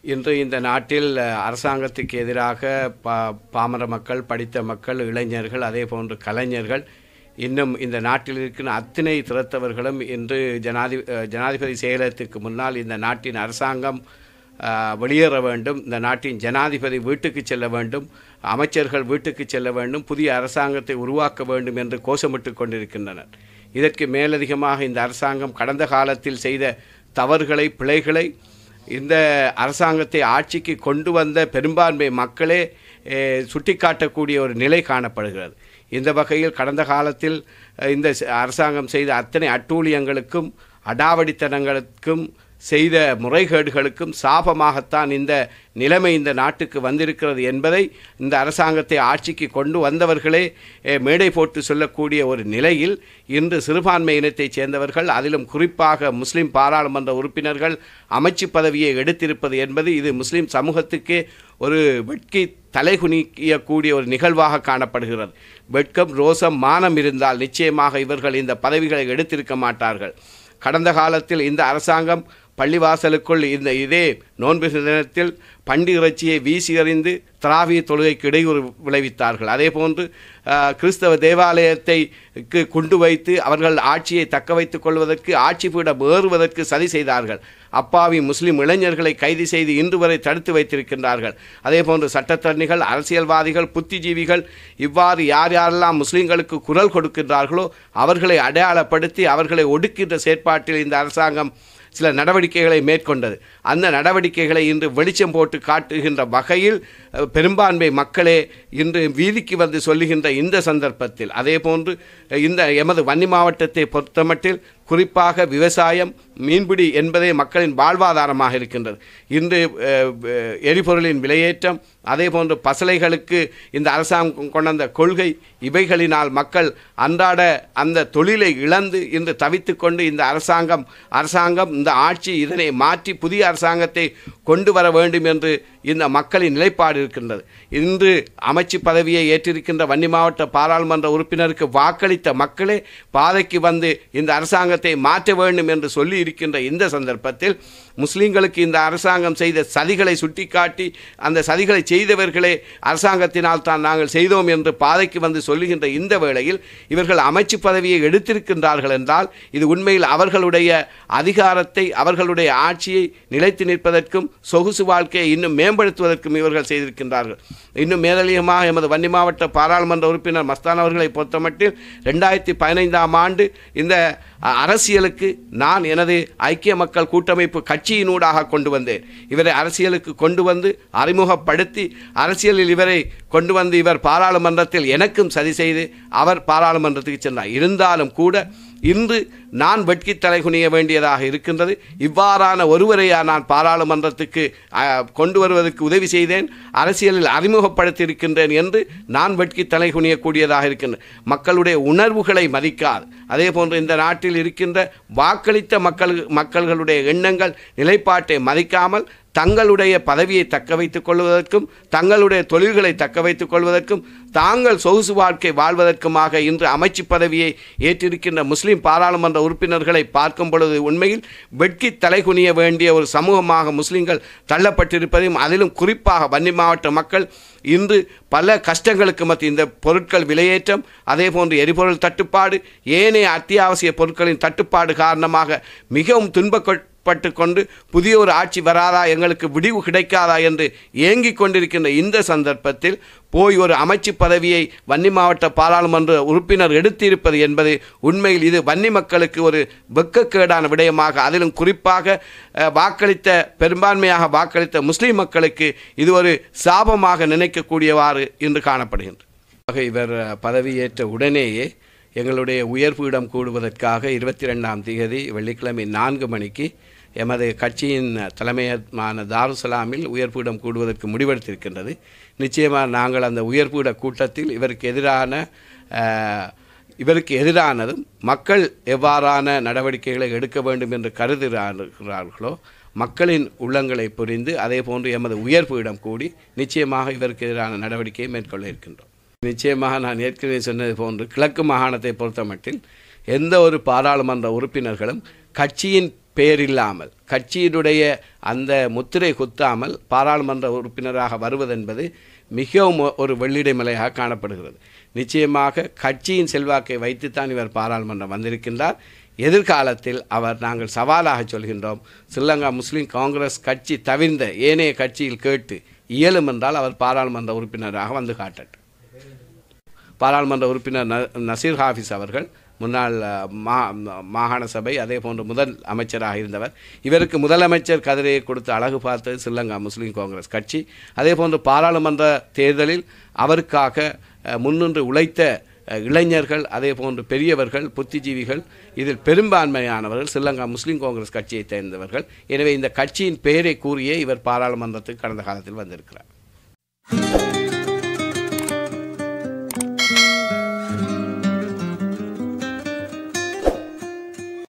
இன்று இந்த நாட்டில் அரசாங்கத்துக்கு எதிராக பாமர மக்கள், படித்த மக்கள், இளைஞர்கள், அதே போன்று கலைஞர்கள், இன்னும் இந்த நாட்டில் இருக்கிற அத்தனை திறத்தவர்களும் இன்று ஜனாதிபதி செயலகத்துக்கு முன்னால் இந்த நாட்டின் அரசாங்கம் வெளியேற வேண்டும், இந்த நாட்டின் ஜனாதிபதி வீட்டுக்கு செல்ல வேண்டும், அமைச்சர்கள் வீட்டுக்கு செல்ல வேண்டும், புதிய அரசாங்கத்தை உருவாக்க வேண்டும் என்று கோஷமிட்டு கொண்டிருக்கின்றனர். இதற்கு மேலதிகமாக இந்த அரசாங்கம் கடந்த காலத்தில் செய்த தவறுகளை, பிழைகளை இந்த அரசாங்கத்தை ஆட்சிக்கு கொண்டு வந்த பெரும்பான்மை மக்களே சுட்டிக்காட்டக்கூடிய ஒரு நிலை காணப்படுகிறது. இந்த வகையில் கடந்த காலத்தில் இந்த அரசாங்கம் செய்த அத்தனை அட்டூழியங்களுக்கும், அடாவடித்தனங்களுக்கும், செய்த முறைகேடுகளுக்கும் சாபமாகத்தான் இந்த நிலைமை இந்த நாட்டுக்கு வந்திருக்கிறது என்பதை இந்த அரசாங்கத்தை ஆட்சிக்கு கொண்டு வந்தவர்களே மேடை போட்டு சொல்லக்கூடிய ஒரு நிலையில் இன்று சிறுபான்மை இனத்தைச் சேர்ந்தவர்கள், அதிலும் குறிப்பாக முஸ்லிம் பாராளுமன்ற உறுப்பினர்கள் அமைச்சு பதவியை எடுத்திருப்பது என்பது இது முஸ்லிம் சமூகத்துக்கே ஒரு வெட்கி தலைகுனியக்கூடிய ஒரு நிகழ்வாக காணப்படுகிறது. வெட்கம், ரோசம், மானம் இருந்தால் நிச்சயமாக இவர்கள் இந்த பதவிகளை எடுத்திருக்க மாட்டார்கள். கடந்த காலத்தில் இந்த அரசாங்கம் பள்ளிவாசலுக்குள் இதே நோன்பு தினத்தில் பண்டி இறைச்சியை வீசி எறிந்து தராவிய தொழுகைக்கு இடையூறு விளைவித்தார்கள். அதே போன்று கிறிஸ்தவ தேவாலயத்தை கொண்டு வைத்து அவர்கள் ஆட்சியை தக்க வைத்துக் கொள்வதற்கு, ஆட்சி பீடம் ஏறுவதற்கு சதி செய்தார்கள். அப்பாவி முஸ்லிம் இளைஞர்களை கைது செய்து இன்று வரை தடுத்து வைத்திருக்கின்றார்கள். அதே போன்று சட்டத்தரணிகள், அரசியல்வாதிகள், புத்திஜீவிகள், இவ்வாறு யார் யாரெல்லாம் முஸ்லிம்களுக்கு குரல் கொடுக்கின்றார்களோ அவர்களை அடையாளப்படுத்தி அவர்களை ஒடுக்கின்ற செயற்பாட்டில் இந்த அரசாங்கம் சில நடவடிக்கைகளை மேற்கொண்டது. அந்த நடவடிக்கைகளை இன்று வெளிச்சம் போட்டு காட்டுகின்ற வகையில் பெரும்பான்மை மக்களே இன்று வீதிக்கு வந்து சொல்லுகின்ற இந்த சந்தர்ப்பத்தில், அதே போன்று இந்த எமது வன்னி மாவட்டத்தை பொறுத்தமட்டில் குறிப்பாக விவசாயம், மீன்பிடி என்பதே மக்களின் வாழ்வாதாரமாக இருக்கின்றது. இன்று எரிபொருளின் விலையேற்றம், அதே போன்று பசலைகளுக்கு இந்த அரசாங்கம் கொண்ட கொள்கை, இவைகளினால் மக்கள் அன்றாட அந்த தொழிலை இழந்து இன்று தவித்து கொண்டு இந்த அரசாங்கம் இந்த ஆட்சி இதனை மாற்றி புதிய அரசாங்கத்தை கொண்டு வர வேண்டும் என்று இந்த மக்களின் நிலைப்பாடு இருக்கின்றது. இன்று அமைச்சு பதவியை ஏற்றிருக்கின்ற வன்னி மாவட்ட பாராளுமன்ற உறுப்பினருக்கு வாக்களித்த மக்களே பாதைக்கு வந்து இந்த அரசாங்கத்தை மாற்ற வேண்டும் என்று சொல்லி இருக்கின்ற இந்த சந்தர்ப்பத்தில் முஸ்லீம்களுக்கு இந்த அரசாங்கம் செய்த சதிகளை சுட்டிக்காட்டி அந்த சதிகளை செய்தவர்களே அரசாங்கத்தினால் தான் நாங்கள் செய்தோம் என்று பாதைக்கு வந்து சொல்லுகின்ற இந்த வேளையில் இவர்கள் அமைச்சு பதவியை எடுத்திருக்கின்றார்கள் என்றால் இது உண்மையில் அவர்களுடைய அதிகாரத்தை, அவர்களுடைய ஆட்சியை நிலைத்து நிற்பதற்கும் சொகுசு வாழ்க்கையை இன்னும் மேம்படுத்துவதற்கும் இவர்கள் செய்திருக்கின்றார்கள். இன்னும் மேலதிகமாக எமது வன்னி மாவட்ட பாராளுமன்ற உறுப்பினர் மஸ்தான் அவர்களை பொறுத்தமட்டில் 2015ஆம் ஆண்டு இந்த அரசியலுக்கு நான் எனது ஐக்கிய மக்கள் கூட்டமைப்பு கட்சியினூடாக கொண்டு வந்தேன். இவரை அரசியலுக்கு கொண்டு வந்து அறிமுகப்படுத்தி அரசியலில் இவரை கொண்டு வந்து இவர் பாராளுமன்றத்தில் எனக்கும் சதி செய்து அவர் பாராளுமன்றத்துக்கு சென்றார். இருந்தாலும் கூட இன்று நான் வெட்கி தலைகுனிய வேண்டியதாக இருக்கின்றது. இவ்வாறான ஒருவரையா நான் பாராளுமன்றத்துக்கு கொண்டு வருவதற்கு உதவி செய்தேன், அரசியலில் அறிமுகப்படுத்தியிருக்கின்றேன் என்று நான் வெட்கி தலைகுனியக்கூடியதாக இருக்கின்றன. மக்களுடைய உணர்வுகளை மதிக்காது, அதே போன்று இந்த நாட்டில் இருக்கின்ற வாக்களித்த மக்களுடைய எண்ணங்கள், நிலைப்பாட்டை மதிக்காமல் தங்களுடைய பதவியை தக்க வைத்துக் கொள்வதற்கும், தங்களுடைய தொழில்களை தக்க வைத்துக் கொள்வதற்கும், தாங்கள் சொகுசு வாழ்க்கை வாழ்வதற்குமாக இன்று அமைச்சு பதவியை ஏற்றிருக்கின்ற முஸ்லிம் பாராளுமன்ற உறுப்பினர்களை பார்க்கும் பொழுது உண்மையில் வெட்கி தலைகுனிய வேண்டிய ஒரு சமூகமாக முஸ்லிம்கள் தள்ளப்பட்டிருப்பதையும், அதிலும் குறிப்பாக வன்னி மாவட்ட மக்கள் இன்று பல கஷ்டங்களுக்கு மத்திய இந்த பொருட்கள் விலையேற்றம், அதே போன்று எரிபொருள் தட்டுப்பாடு, ஏனைய அத்தியாவசிய பொருட்களின் தட்டுப்பாடு காரணமாக மிகவும் துன்பப்பட்டு கொண்டு புதிய ஒரு ஆட்சி வராதா, எங்களுக்கு விடிவு கிடைக்காதா என்று ஏங்கிக் கொண்டிருக்கின்ற இந்த சந்தர்ப்பத்தில் போய் ஒரு அமைச்சு பதவியை வன்னி மாவட்ட பாராளுமன்ற உறுப்பினர் எடுத்திருப்பது என்பது உண்மையில் இது வன்னி மக்களுக்கு ஒரு வெட்கக்கேடான விடயமாக, அதிலும் குறிப்பாக பெரும்பான்மையாக வாக்களித்த முஸ்லீம் மக்களுக்கு இது ஒரு சாபமாக நினைக்கக்கூடியவாறு இன்று காணப்படுகின்றது. இவர் பதவியேற்ற உடனேயே எங்களுடைய உயர்பீடம் கூடுவதற்காக 22ஆம் தேதி வெள்ளிக்கிழமை 4 மணிக்கு எமது கட்சியின் தலைமையமான தாருசலாமில் உயர்பீடம் கூடுவதற்கு முடிவெடுத்திருக்கின்றது. நிச்சயமாக நாங்கள் அந்த உயர்பீட கூட்டத்தில் இவருக்கு எதிரானதும் மக்கள் எவ்வாறான நடவடிக்கைகளை எடுக்க வேண்டும் என்று கருதுகிறார்களோ மக்களின் உள்ளங்களை புரிந்து அதே போன்று எமது உயர்பீடம் கூடி நிச்சயமாக இவருக்கு எதிரான நடவடிக்கையை மேற்கொள்ள இருக்கின்றோம். நிச்சயமாக நான் ஏற்கனவே சொன்னது போன்று கிழக்கு மாகாணத்தை பொறுத்தமட்டில் எந்த ஒரு பாராளுமன்ற உறுப்பினர்களும் கட்சியின் பெயரில்லாமல் கட்சியினுடைய அந்த முத்திரை குத்தாமல் பாராளுமன்ற உறுப்பினராக வருவதென்பது மிகவும் ஒரு வெள்ளிடை மலையாக காணப்படுகிறது. நிச்சயமாக கட்சியின் செல்வாக்கை வைத்துத்தான் இவர் பாராளுமன்றம் வந்திருக்கின்றார். எதிர்காலத்தில் அவர் நாங்கள் சவாலாக சொல்கின்றோம், ஸ்ரீலங்கா முஸ்லீம் காங்கிரஸ் கட்சி தவிர்ந்த ஏனைய கட்சியில் கேட்டு இயலும் என்றால் அவர் பாராளுமன்ற உறுப்பினராக வந்து காட்டட்டும். பாராளுமன்ற உறுப்பினர் நசீர் ஹாஃபிஸ் அவர்கள் முன்னாள் மாகாண சபை அதே போன்று முதல் அமைச்சராக இருந்தவர். இவருக்கு முதலமைச்சர் கதிரையை கொடுத்து அழகு பார்த்தது ஸ்ரீலங்கா முஸ்லீம் காங்கிரஸ் கட்சி. அதே போன்று பாராளுமன்ற தேர்தலில் அவருக்காக முன்னின்று உழைத்த இளைஞர்கள் அதே போன்று பெரியவர்கள் புத்திஜீவிகள் இதில் பெரும்பான்மையானவர்கள் ஸ்ரீலங்கா முஸ்லீம் காங்கிரஸ் கட்சியை சேர்ந்தவர்கள். எனவே இந்த கட்சியின் பெயரை கூறியே இவர் பாராளுமன்றத்துக்கு கடந்த காலத்தில் வந்திருக்கிறார்.